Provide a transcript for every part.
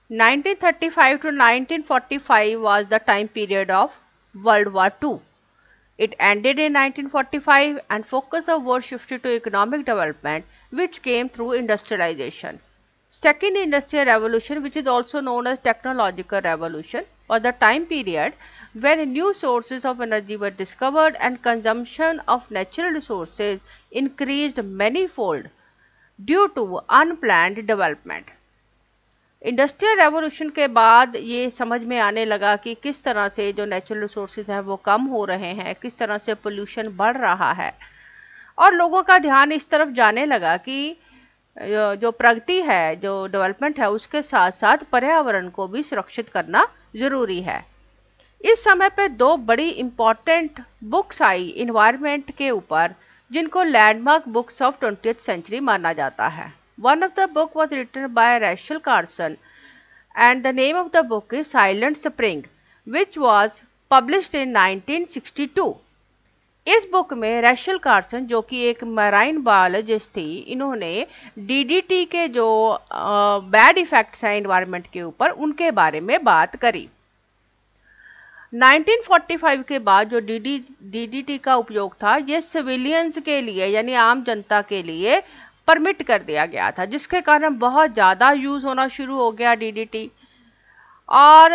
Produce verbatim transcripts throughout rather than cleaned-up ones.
nineteen thirty-five to nineteen forty-five was the time period of World War Two. It ended in nineteen forty-five and focus of war shifted to economic development, which came through industrialization. Second industrial revolution, which is also known as technological revolution, was the time period when new sources of energy were discovered and consumption of natural resources increased manifold due to unplanned development. Industrial revolution के बाद ये समझ में आने लगा कि किस तरह से जो नेचुरल रिसोर्सेज हैं वो कम हो रहे हैं, किस तरह से पोल्यूशन बढ़ रहा है, और लोगों का ध्यान इस तरफ जाने लगा कि जो प्रगति है, जो डेवलपमेंट है, उसके साथ साथ पर्यावरण को भी सुरक्षित करना ज़रूरी है। इस समय पे दो बड़ी इम्पॉर्टेंट बुक्स आई इन्वायरमेंट के ऊपर, जिनको landmark books of twentieth century माना जाता है। One of the book was written by Rachel Carson and the name of the book is Silent Spring, which was published in nineteen sixty-two. इस book में racial Carson, जो कि एक marine biologist थी, इन्होंने डीडीटी के जो बैड इफेक्ट्स हैं इन्वायरमेंट के ऊपर, उनके बारे में बात करी। नाइनटीन फोर्टी फाइव के बाद जो डीडी डीडीटी का उपयोग था, ये सिविलियंस के लिए यानी आम जनता के लिए परमिट कर दिया गया था, जिसके कारण बहुत ज़्यादा यूज़ होना शुरू हो गया डीडीटी। और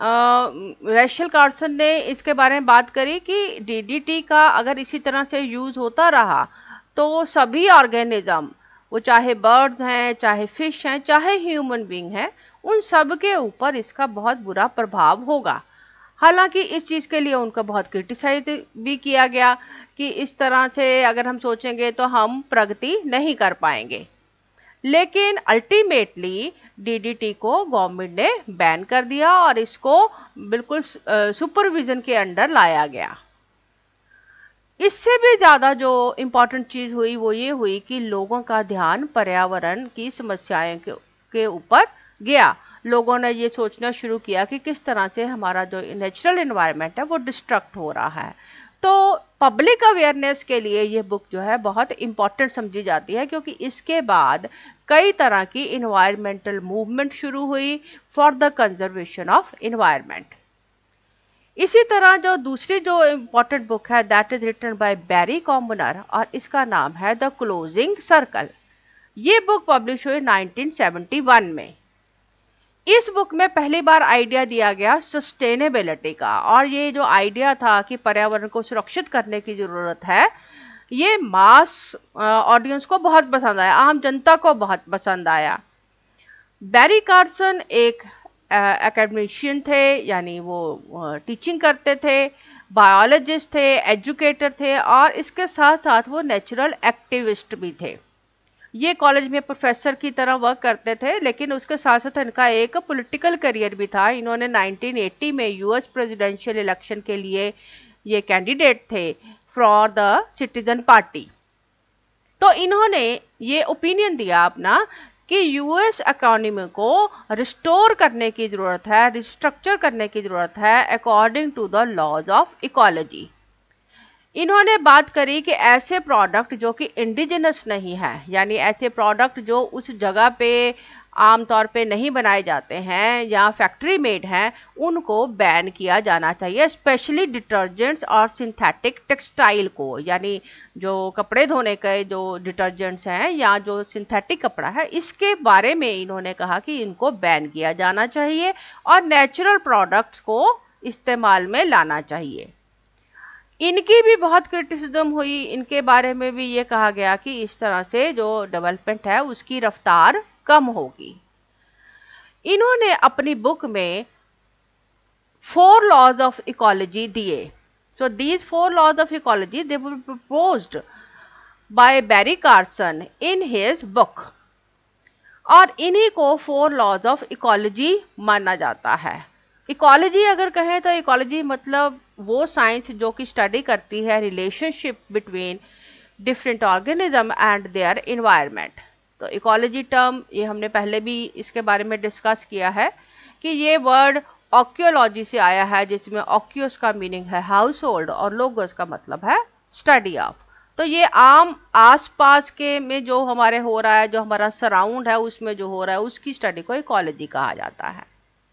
रैशल कार्सन ने इसके बारे में बात करी कि डीडीटी का अगर इसी तरह से यूज़ होता रहा तो सभी ऑर्गेनिज्म, वो चाहे बर्ड्स हैं, चाहे फिश हैं, चाहे ह्यूमन बीइंग हैं, उन सब के ऊपर इसका बहुत बुरा प्रभाव होगा। हालांकि इस चीज़ के लिए उनका बहुत क्रिटिसाइज भी किया गया कि इस तरह से अगर हम सोचेंगे तो हम प्रगति नहीं कर पाएंगे, लेकिन अल्टीमेटली डीडीटी को गवर्नमेंट ने बैन कर दिया और इसको बिल्कुल सुपरविजन के अंडर लाया गया। इससे भी ज़्यादा जो इम्पोर्टेंट चीज़ हुई वो ये हुई कि लोगों का ध्यान पर्यावरण की समस्याओं के ऊपर गया। लोगों ने ये सोचना शुरू किया कि किस तरह से हमारा जो नेचुरल एनवायरनमेंट है वो डिस्ट्रक्ट हो रहा है। तो पब्लिक अवेयरनेस के लिए ये बुक जो है बहुत इम्पॉर्टेंट समझी जाती है, क्योंकि इसके बाद कई तरह की इन्वायरमेंटल मूवमेंट शुरू हुई for the conservation of environment. इसी तरह जो दूसरी जो इम्पॉर्टेंट बुक है that is written by Barry Commoner और इसका नाम है द क्लोजिंग सर्कल। ये बुक पब्लिश हुई नाइनटीन सेवेंटी वन में। इस बुक में पहली बार आइडिया दिया गया सस्टेनेबिलिटी का, और ये जो आइडिया था कि पर्यावरण को सुरक्षित करने की ज़रूरत है, ये मास ऑडियंस को बहुत पसंद आया, आम जनता को बहुत पसंद आया। बैरी कार्सन एक एकेडमिशियन थे, यानी वो टीचिंग करते थे, बायोलॉजिस्ट थे, एजुकेटर थे, और इसके साथ साथ वो नेचुरल एक्टिविस्ट भी थे। ये कॉलेज में प्रोफेसर की तरह वर्क करते थे, लेकिन उसके साथ साथ इनका एक पॉलिटिकल करियर भी था। इन्होंने नाइनटीन एटी में यूएस प्रेसिडेंशियल इलेक्शन के लिए ये कैंडिडेट थे फॉर द सिटीजन पार्टी। तो इन्होंने ये ओपिनियन दिया अपना कि यूएस इकोनॉमी को रिस्टोर करने की ज़रूरत है, रिस्ट्रक्चर करने की ज़रूरत है according to the laws of ecology. इन्होंने बात करी कि ऐसे प्रोडक्ट जो कि इंडिजिनस नहीं है, यानी ऐसे प्रोडक्ट जो उस जगह पे आमतौर पे नहीं बनाए जाते हैं या फैक्ट्री मेड हैं, उनको बैन किया जाना चाहिए, स्पेशली डिटर्जेंट्स और सिंथेटिक टेक्सटाइल को, यानी जो कपड़े धोने के जो डिटर्जेंट्स हैं या जो सिंथेटिक कपड़ा है, इसके बारे में इन्होंने कहा कि इनको बैन किया जाना चाहिए और नेचुरल प्रोडक्ट्स को इस्तेमाल में लाना चाहिए। इनकी भी बहुत क्रिटिसिज्म हुई, इनके बारे में भी ये कहा गया कि इस तरह से जो डेवलपमेंट है उसकी रफ्तार कम होगी। इन्होंने अपनी बुक में फोर लॉज ऑफ इकोलॉजी दिए। So these four laws of ecology they were proposed by Barry Carson in his book, और इन्हीं को फोर लॉज ऑफ इकोलॉजी माना जाता है। इकोलॉजी अगर कहें तो इकोलॉजी मतलब वो साइंस जो कि स्टडी करती है relationship between different organism and their environment. तो इकोलॉजी टर्म ये हमने पहले भी इसके बारे में डिस्कस किया है कि ये वर्ड ऑक्योलॉजी से आया है, जिसमें ऑक्यूस का मीनिंग है हाउस होल्ड और लोगोस का मतलब है स्टडी ऑफ। तो ये आम आसपास के में जो हमारे हो रहा है, जो हमारा सराउंड है उसमें जो हो रहा है, उसकी स्टडी को इकोलॉजी कहा जाता है।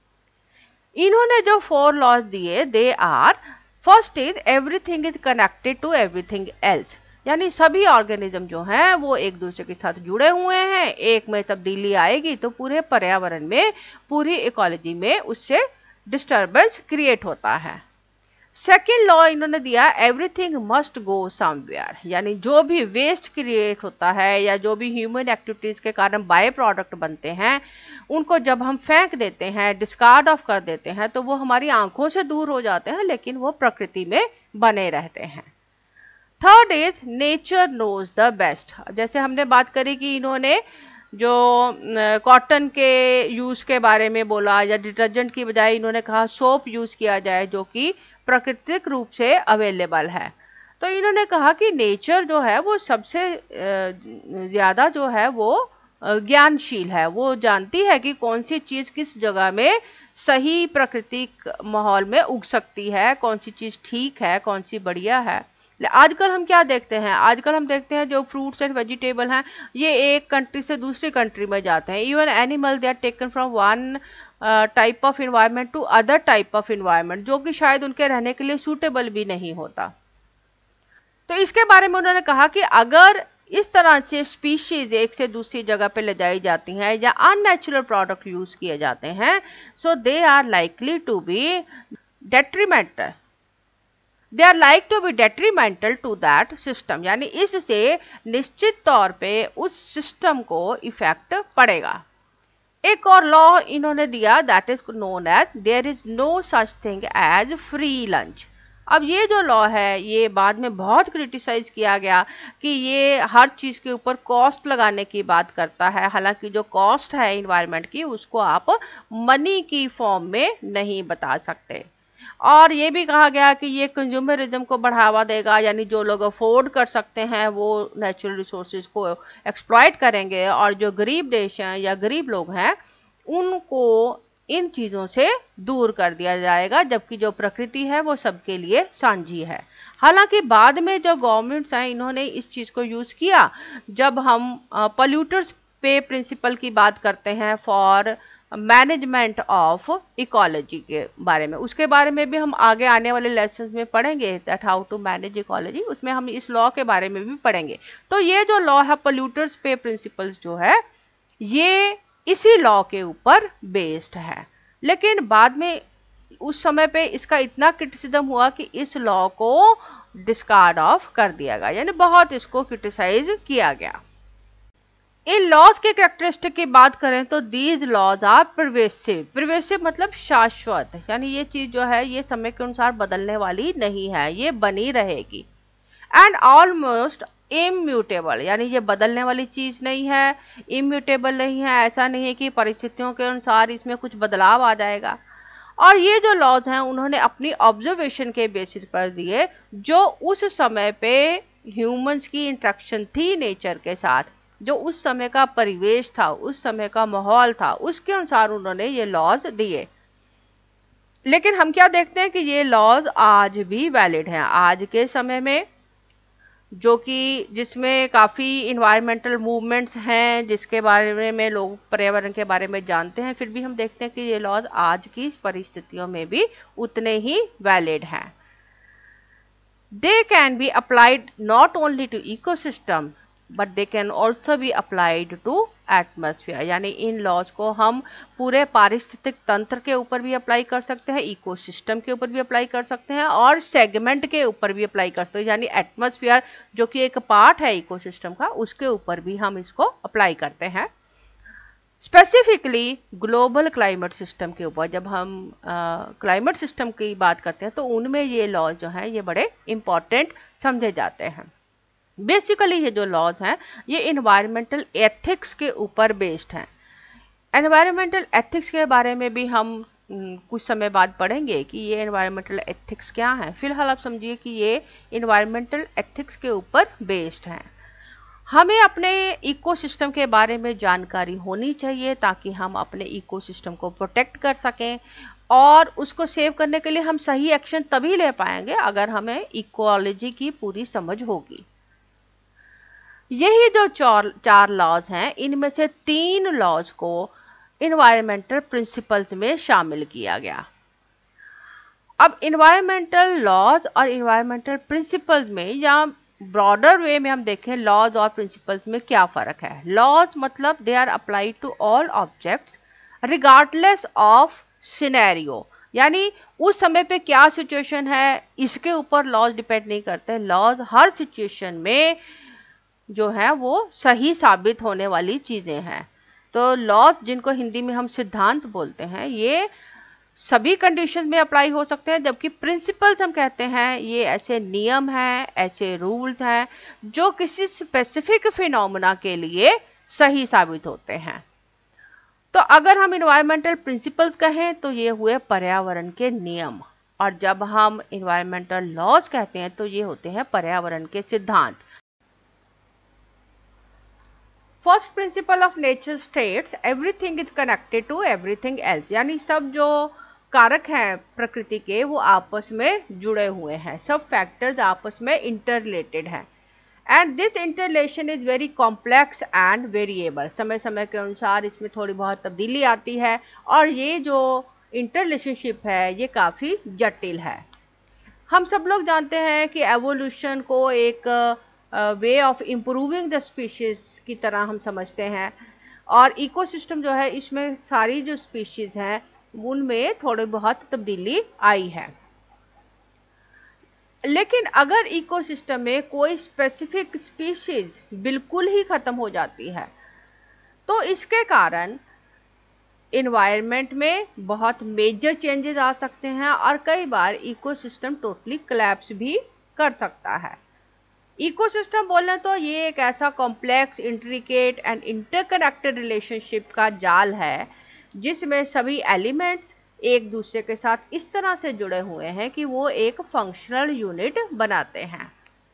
इन्होंने जो फोर लॉज दिए, they are, first is everything is connected to everything else, यानी सभी ऑर्गेनिज्म जो हैं वो एक दूसरे के साथ जुड़े हुए हैं। एक में तब्दीली आएगी तो पूरे पर्यावरण में, पूरी इकोलॉजी में उससे डिस्टर्बेंस क्रिएट होता है। सेकेंड लॉ इन्होंने दिया, एवरीथिंग मस्ट गो समवेयर, यानी जो भी वेस्ट क्रिएट होता है या जो भी ह्यूमन एक्टिविटीज के कारण बाय प्रोडक्ट बनते हैं, उनको जब हम फेंक देते हैं, डिस्कार्ड ऑफ कर देते हैं, तो वो हमारी आंखों से दूर हो जाते हैं, लेकिन वो प्रकृति में बने रहते हैं। Third is nature knows the best, जैसे हमने बात करी कि इन्होंने जो कॉटन के यूज के बारे में बोला, या डिटर्जेंट की बजाय इन्होंने कहा सोप यूज किया जाए जो कि प्राकृतिक रूप से अवेलेबल है। तो इन्होंने कहा कि नेचर जो है वो सबसे ज्यादा जो है वो ज्ञानशील है, वो जानती है कि कौन सी चीज किस जगह में सही प्राकृतिक माहौल में उग सकती है, कौन सी चीज ठीक है, कौन सी बढ़िया है। आजकल हम क्या देखते हैं, आजकल हम देखते हैं जो फ्रूट्स एंड वेजिटेबल हैं ये एक कंट्री से दूसरी कंट्री में जाते हैं। Even animal they are taken from one type of environment to other type of environment, जो कि शायद उनके रहने के लिए सूटेबल भी नहीं होता। तो इसके बारे में उन्होंने कहा कि अगर इस तरह से स्पीशीज एक से दूसरी जगह पे ले जाई जाती हैं या अननेचुरल प्रोडक्ट यूज किए जाते हैं, so they are likely to be detrimental, they are like to be detrimental to that system, यानी इससे निश्चित तौर पे उस सिस्टम को इफेक्ट पड़ेगा। एक और लॉ इन्होंने दिया, that is known as there is no such thing as free lunch. अब ये जो लॉ है ये बाद में बहुत क्रिटिसाइज किया गया कि ये हर चीज के ऊपर कॉस्ट लगाने की बात करता है, हालांकि जो कॉस्ट है इन्वायरमेंट की उसको आप मनी की फॉर्म में नहीं बता सकते। और ये भी कहा गया कि ये कंज्यूमरिज्म को बढ़ावा देगा, यानी जो लोग अफोर्ड कर सकते हैं वो नेचुरल रिसोर्सेज को एक्सप्लॉइट करेंगे, और जो गरीब देश हैं या गरीब लोग हैं उनको इन चीज़ों से दूर कर दिया जाएगा, जबकि जो प्रकृति है वो सबके लिए साझी है। हालांकि बाद में जो गवर्नमेंट्स हैं इन्होंने इस चीज़ को यूज़ किया, जब हम पोल्यूटर्स पे प्रिंसिपल की बात करते हैं फॉर मैनेजमेंट ऑफ इकोलॉजी के बारे में, उसके बारे में भी हम आगे आने वाले लेसन में पढ़ेंगे, that how to manage ecology, उसमें हम इस लॉ के बारे में भी पढ़ेंगे। तो ये जो लॉ है पोल्यूटर्स पे प्रिंसिपल्स जो है ये इसी लॉ के ऊपर बेस्ड है, लेकिन बाद में उस समय पे इसका इतना क्रिटिसिज्म हुआ कि इस लॉ को डिस्कार्ड ऑफ कर दिया गया, यानी बहुत इसको क्रिटिसाइज किया गया। इन लॉज के कैरेक्टरिस्टिक की बात करें तो these laws are pervasive, pervasive मतलब शाश्वत, यानी ये चीज जो है ये समय के अनुसार बदलने वाली नहीं है, ये बनी रहेगी। एंड ऑलमोस्ट इम्यूटेबल, यानी ये बदलने वाली चीज नहीं है, इम्यूटेबल नहीं है, ऐसा नहीं है कि परिस्थितियों के अनुसार इसमें कुछ बदलाव आ जाएगा। और ये जो लॉज हैं उन्होंने अपनी ऑब्जर्वेशन के बेसिस पर दिए, जो उस समय पे ह्यूमंस की इंटरेक्शन थी नेचर के साथ, जो उस समय का परिवेश था, उस समय का माहौल था, उसके अनुसार उन्होंने ये लॉज दिए। लेकिन हम क्या देखते हैं कि ये लॉज आज भी वैलिड हैं आज के समय में, जो कि जिसमें काफ़ी इन्वायरमेंटल मूवमेंट्स हैं जिसके बारे में लोग पर्यावरण के बारे में जानते हैं, फिर भी हम देखते हैं कि ये लॉज आज की परिस्थितियों में भी उतने ही वैलिड हैं। They can be applied not only to ecosystem but they can also be applied to atmosphere, यानी इन लॉज को हम पूरे पारिस्थितिक तंत्र के ऊपर भी अप्लाई कर सकते हैं, इकोसिस्टम के ऊपर भी अप्लाई कर सकते हैं, और सेगमेंट के ऊपर भी अप्लाई कर सकते हैं, यानी एटमॉस्फेयर जो कि एक पार्ट है इकोसिस्टम का उसके ऊपर भी हम इसको अप्लाई करते हैं। स्पेसिफिकली ग्लोबल क्लाइमेट सिस्टम के ऊपर जब हम क्लाइमेट सिस्टम की बात करते हैं तो उनमें ये लॉज जो हैं ये बड़े इंपॉर्टेंट समझे जाते हैं। बेसिकली ये जो लॉज हैं ये इन्वायरमेंटल एथिक्स के ऊपर बेस्ड हैं। एनवायरमेंटल एथिक्स के बारे में भी हम कुछ समय बाद पढ़ेंगे कि ये एनवायरमेंटल एथिक्स क्या हैं। फिलहाल आप समझिए कि ये इन्वायरमेंटल एथिक्स के ऊपर बेस्ड हैं। हमें अपने इकोसिस्टम के बारे में जानकारी होनी चाहिए ताकि हम अपने इकोसिस्टम को प्रोटेक्ट कर सकें, और उसको सेव करने के लिए हम सही एक्शन तभी ले पाएंगे अगर हमें इकोलॉजी की पूरी समझ होगी। यही जो चार चार लॉज हैं, इनमें से तीन लॉज को इन्वायरमेंटल प्रिंसिपल्स में शामिल किया गया। अब इन्वायरमेंटल लॉज और इन्वायरमेंटल प्रिंसिपल्स में या ब्रॉडर वे में हम देखें लॉज और प्रिंसिपल्स में क्या फर्क है। लॉज मतलब they are applied to all objects regardless of scenario, यानी उस समय पे क्या सिचुएशन है इसके ऊपर लॉज डिपेंड नहीं करते। लॉज हर सिचुएशन में जो है वो सही साबित होने वाली चीजें हैं। तो लॉज, जिनको हिंदी में हम सिद्धांत बोलते हैं, ये सभी कंडीशन में अप्लाई हो सकते हैं, जबकि प्रिंसिपल्स हम कहते हैं ये ऐसे नियम हैं, ऐसे रूल्स हैं जो किसी स्पेसिफिक फिनोमेना के लिए सही साबित होते हैं। तो अगर हम इन्वायरमेंटल प्रिंसिपल्स कहें तो ये हुए पर्यावरण के नियम, और जब हम इन्वायरमेंटल लॉज कहते हैं तो ये होते हैं पर्यावरण के सिद्धांत। First principle of nature states everything is connected to everything else, यानी सब जो कारक हैं प्रकृति के वो आपस में जुड़े हुए हैं, सब फैक्टर्स आपस में इंटररिलेटेड हैं। And this interrelation is very complex and variable, समय समय के अनुसार इसमें थोड़ी बहुत तब्दीली आती है, और ये जो इंटररिलेशनशिप है ये काफ़ी जटिल है। हम सब लोग जानते हैं कि एवोल्यूशन को एक way of improving the species की तरह हम समझते हैं, और इकोसिस्टम जो है इसमें सारी जो स्पीशीज हैं उनमें थोड़ी बहुत तब्दीली आई है। लेकिन अगर इकोसिस्टम में कोई स्पेसिफिक स्पीशीज बिल्कुल ही खत्म हो जाती है तो इसके कारण इन्वायरमेंट में बहुत मेजर चेंजेस आ सकते हैं, और कई बार इकोसिस्टम टोटली कोलैप्स भी कर सकता है। इकोसिस्टम बोले तो ये एक ऐसा complex, intricate and interconnected relationship का जाल है जिसमें सभी एलिमेंट्स एक दूसरे के साथ इस तरह से जुड़े हुए हैं कि वो एक फंक्शनल यूनिट बनाते हैं।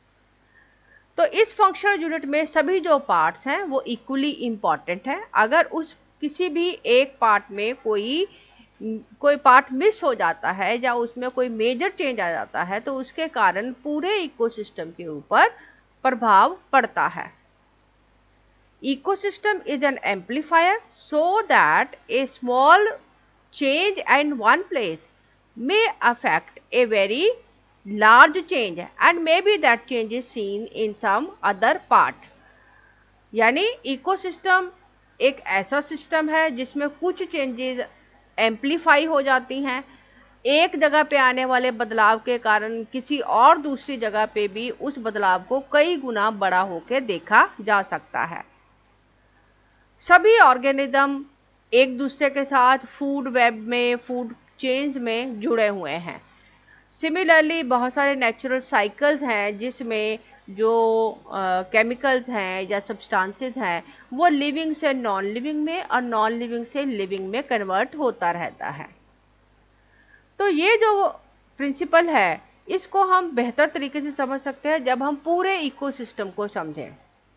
तो इस फंक्शनल यूनिट में सभी जो पार्ट्स हैं वो इक्वली इंपॉर्टेंट हैं। अगर उस किसी भी एक पार्ट में कोई कोई पार्ट मिस हो जाता है या उसमें कोई मेजर चेंज आ जाता है तो उसके कारण पूरे इकोसिस्टम के ऊपर प्रभाव पड़ता है। Ecosystem is an amplifier so that a small change in one place may affect a very large change and maybe that change is seen in some other part। यानी इकोसिस्टम एक ऐसा सिस्टम है जिसमें कुछ चेंजेस एम्पलीफाई हो जाती हैं, एक जगह पे आने वाले बदलाव के कारण किसी और दूसरी जगह पे भी उस बदलाव को कई गुना बड़ा होकर देखा जा सकता है। सभी ऑर्गेनिज्म एक दूसरे के साथ फूड वेब में, फूड चेन्स में जुड़े हुए हैं। सिमिलरली बहुत सारे नेचुरल साइकिल्स हैं जिसमें जो केमिकल्स uh, हैं या सब्सटेंसेस हैं वो लिविंग से नॉन लिविंग में और नॉन लिविंग से लिविंग में कन्वर्ट होता रहता है। तो ये जो प्रिंसिपल है इसको हम बेहतर तरीके से समझ सकते हैं जब हम पूरे इकोसिस्टम को समझें।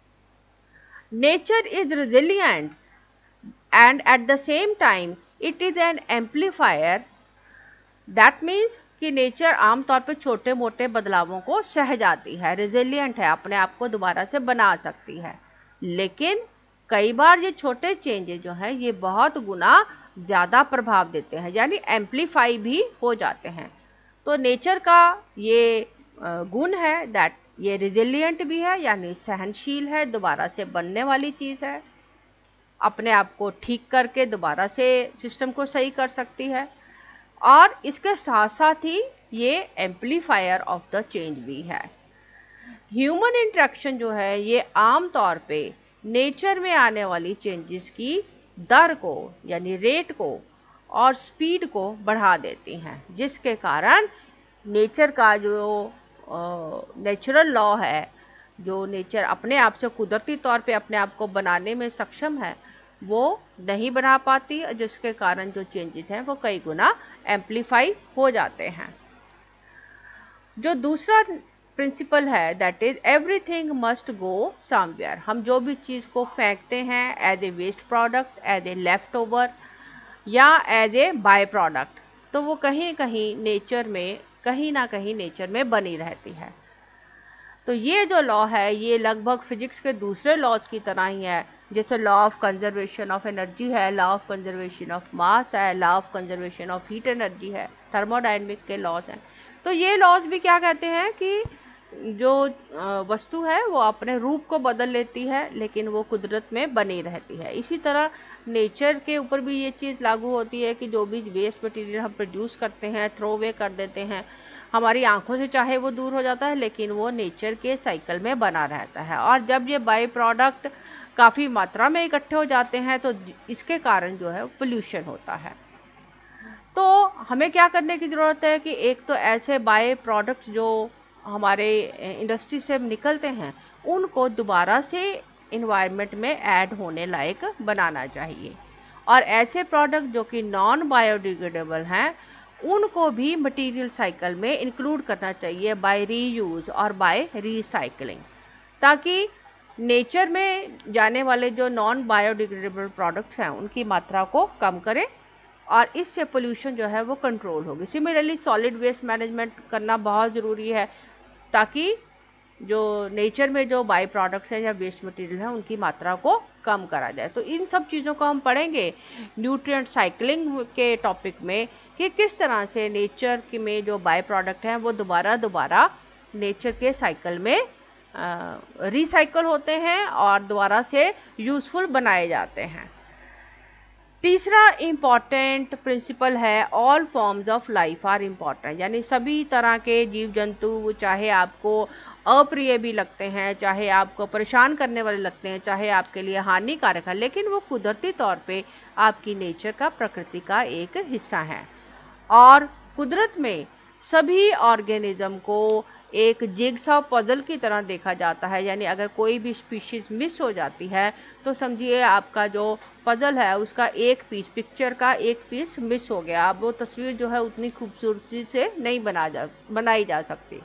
Nature is resilient and at the same time it is an amplifier। That means कि नेचर आमतौर पर छोटे मोटे बदलावों को सह जाती है, रेजिलियंट है, अपने आप को दोबारा से बना सकती है, लेकिन कई बार ये छोटे चेंजेस जो हैं ये बहुत गुना ज़्यादा प्रभाव देते हैं, यानी एम्पलीफाई भी हो जाते हैं। तो नेचर का ये गुण है दैट ये रिजिलियंट भी है, यानी सहनशील है, दोबारा से बनने वाली चीज़ है, अपने आप को ठीक करके दोबारा से सिस्टम को सही कर सकती है, और इसके साथ साथ ही ये एम्पलीफायर ऑफ द चेंज भी है। ह्यूमन इंटरेक्शन जो है ये आम तौर पे नेचर में आने वाली चेंजेस की दर को यानी रेट को और स्पीड को बढ़ा देती हैं, जिसके कारण नेचर का जो नेचुरल uh, लॉ है, जो नेचर अपने आप से कुदरती तौर पे अपने आप को बनाने में सक्षम है वो नहीं बना पाती, जिसके कारण जो चेंजेस हैं वो कई गुना एम्पलीफाई हो जाते हैं। जो दूसरा प्रिंसिपल है that is everything must go somewhere. हम जो भी चीज़ को फेंकते हैं as a waste product, as a leftover या एज ए बाय प्रोडक्ट, तो वो कहीं कहीं नेचर में कहीं ना कहीं नेचर में बनी रहती है। तो ये जो लॉ है ये लगभग फिजिक्स के दूसरे लॉज की तरह ही है, जैसे law of conservation of energy है, law of conservation of mass है, law of conservation of heat energy है, थर्मोडायनेमिक के लॉज हैं। तो ये लॉज भी क्या कहते हैं कि जो वस्तु है वो अपने रूप को बदल लेती है लेकिन वो कुदरत में बनी रहती है। इसी तरह नेचर के ऊपर भी ये चीज़ लागू होती है कि जो भी वेस्ट मटेरियल हम प्रोड्यूस करते हैं, थ्रो अवे कर देते हैं, हमारी आंखों से चाहे वो दूर हो जाता है लेकिन वो नेचर के साइकिल में बना रहता है। और जब ये बाई प्रोडक्ट काफ़ी मात्रा में इकट्ठे हो जाते हैं तो इसके कारण जो है पोल्यूशन होता है। तो हमें क्या करने की ज़रूरत है कि एक तो ऐसे बाई प्रोडक्ट्स जो हमारे इंडस्ट्री से निकलते हैं उनको दोबारा से इन्वायरमेंट में ऐड होने लायक बनाना चाहिए, और ऐसे प्रोडक्ट जो कि नॉन बायोडिग्रेडेबल हैं उनको भी मटेरियल साइकिल में इंक्लूड करना चाहिए बाय रीयूज और बाय रीसाइकलिंग, ताकि नेचर में जाने वाले जो नॉन बायोडिग्रेडेबल प्रोडक्ट्स हैं उनकी मात्रा को कम करें और इससे पोल्यूशन जो है वो कंट्रोल होगी। सिमिलरली सॉलिड वेस्ट मैनेजमेंट करना बहुत ज़रूरी है ताकि जो नेचर में जो बाई प्रोडक्ट्स हैं या वेस्ट मटेरियल है उनकी मात्रा को कम करा जाए। तो इन सब चीज़ों को हम पढ़ेंगे न्यूट्रिएंट साइकिलिंग के टॉपिक में कि किस तरह से नेचर के में जो बाई प्रोडक्ट हैं वो दोबारा दोबारा नेचर के साइकिल में रिसाइकल होते हैं और दोबारा से यूज़फुल बनाए जाते हैं। तीसरा इम्पॉर्टेंट प्रिंसिपल है all forms of life are important, यानी सभी तरह के जीव जंतु चाहे आपको अप्रिय भी लगते हैं, चाहे आपको परेशान करने वाले लगते हैं, चाहे आपके लिए हानिकारक है, लेकिन वो कुदरती तौर पे आपकी नेचर का, प्रकृति का एक हिस्सा है। और कुदरत में सभी ऑर्गेनिज्म को एक जिगसॉ पजल की तरह देखा जाता है, यानी अगर कोई भी स्पीशीज मिस हो जाती है तो समझिए आपका जो पजल है उसका एक पीस, पिक्चर का एक पीस मिस हो गया, अब वो तस्वीर जो है उतनी खूबसूरती से नहीं बना जा बनाई जा सकती।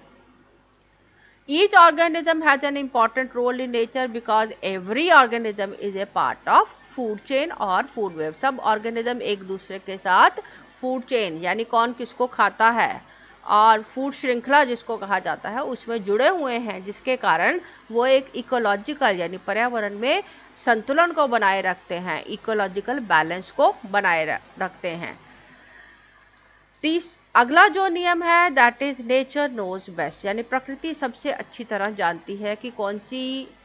Each organism has an important role in nature because every organism is a part of food chain और food web। सब ऑर्गेनिज्म एक दूसरे के साथ फूड चेन यानी कौन किसको खाता है और फूड श्रृंखला जिसको कहा जाता है उसमें जुड़े हुए हैं, जिसके कारण वो एक इकोलॉजिकल यानी पर्यावरण में संतुलन को बनाए रखते हैं, इकोलॉजिकल बैलेंस को बनाए रखते हैं। तीस अगला जो नियम है that is nature knows best, यानी प्रकृति सबसे अच्छी तरह जानती है कि कौन सी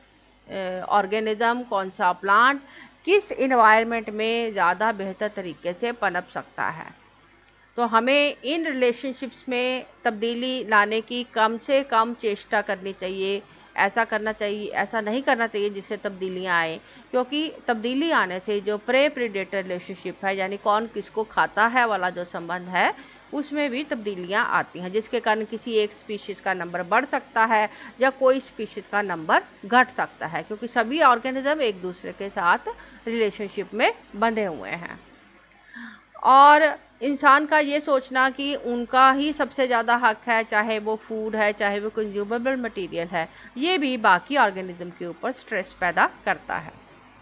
ऑर्गेनिज्म, कौन सा प्लांट किस इन्वायरमेंट में ज़्यादा बेहतर तरीके से पनप सकता है। तो हमें इन रिलेशनशिप्स में तब्दीली लाने की कम से कम चेष्टा करनी चाहिए। ऐसा करना चाहिए ऐसा नहीं करना चाहिए जिससे तब्दीलियां आए, क्योंकि तब्दीली आने से जो प्रे प्रीडेटर रिलेशनशिप है यानी कौन किसको खाता है वाला जो संबंध है उसमें भी तब्दीलियां आती हैं, जिसके कारण किसी एक स्पीशीज़ का नंबर बढ़ सकता है या कोई स्पीशीज़ का नंबर घट सकता है, क्योंकि सभी ऑर्गेनिज्म एक दूसरे के साथ रिलेशनशिप में बंधे हुए हैं। और इंसान का ये सोचना कि उनका ही सबसे ज़्यादा हक है, चाहे वो फूड है चाहे वो कंज्यूमेबल मटेरियल है, ये भी बाकी ऑर्गेनिज्म के ऊपर स्ट्रेस पैदा करता है।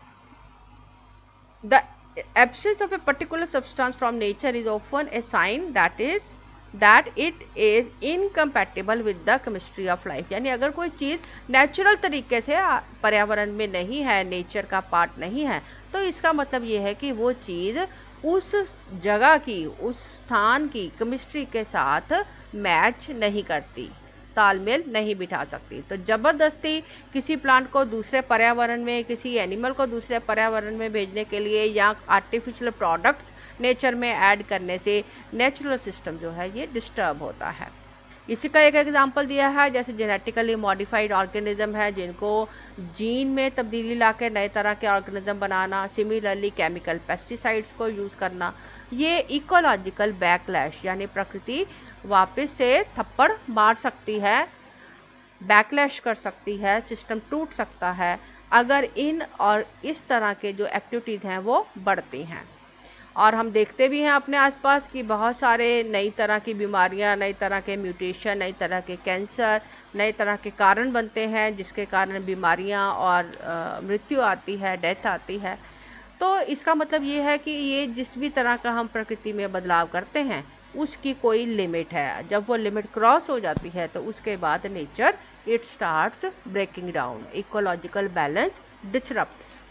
The absence of a particular substance from nature is often a sign that is that it is incompatible with the chemistry of life, यानी अगर कोई चीज़ नेचुरल तरीके से पर्यावरण में नहीं है, नेचर का पार्ट नहीं है, तो इसका मतलब ये है कि वो चीज़ उस जगह की, उस स्थान की केमिस्ट्री के साथ मैच नहीं करती, तालमेल नहीं बिठा सकती। तो ज़बरदस्ती किसी प्लांट को दूसरे पर्यावरण में, किसी एनिमल को दूसरे पर्यावरण में भेजने के लिए या आर्टिफिशियल प्रोडक्ट्स नेचर में ऐड करने से नेचुरल सिस्टम जो है ये डिस्टर्ब होता है। इसी का एक एग्जांपल दिया है, जैसे जेनेटिकली मॉडिफाइड ऑर्गेनिज्म है जिनको जीन में तब्दीली लाकर नए तरह के ऑर्गेनिज्म बनाना, सिमिलरली केमिकल पेस्टिसाइड्स को यूज़ करना, ये इकोलॉजिकल बैकलैश यानी प्रकृति वापस से थप्पड़ मार सकती है, बैकलैश कर सकती है, सिस्टम टूट सकता है अगर इन और इस तरह के जो एक्टिविटीज़ हैं वो बढ़ती हैं। और हम देखते भी हैं अपने आसपास कि बहुत सारे नई तरह की बीमारियां, नई तरह के म्यूटेशन, नई तरह के कैंसर, नए तरह के कारण बनते हैं, जिसके कारण बीमारियां और मृत्यु आती है, डेथ आती है। तो इसका मतलब ये है कि ये जिस भी तरह का हम प्रकृति में बदलाव करते हैं उसकी कोई लिमिट है। जब वो लिमिट क्रॉस हो जाती है तो उसके बाद nature it starts breaking down, ecological balance डिसरप्ट्स।